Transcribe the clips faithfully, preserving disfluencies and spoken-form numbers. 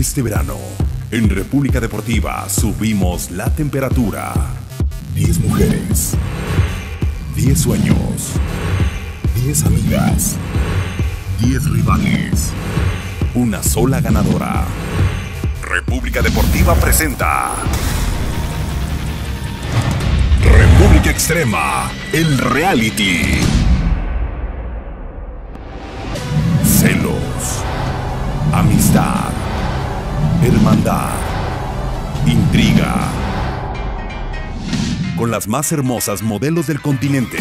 Este verano, en República Deportiva subimos la temperatura. diez mujeres, diez sueños, diez amigas, diez rivales, una sola ganadora. República Deportiva presenta República Extrema, el reality. Celos, amistad, hermandad, intriga. Con las más hermosas modelos del continente.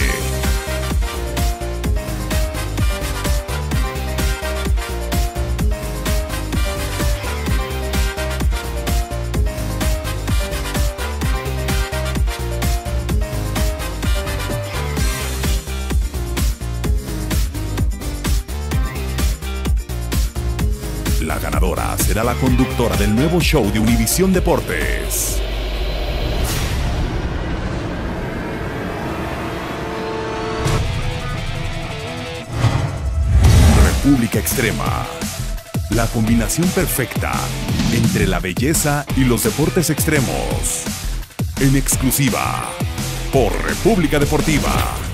La ganadora será la conductora del nuevo show de Univisión Deportes. República Extrema. La combinación perfecta entre la belleza y los deportes extremos. En exclusiva por República Deportiva.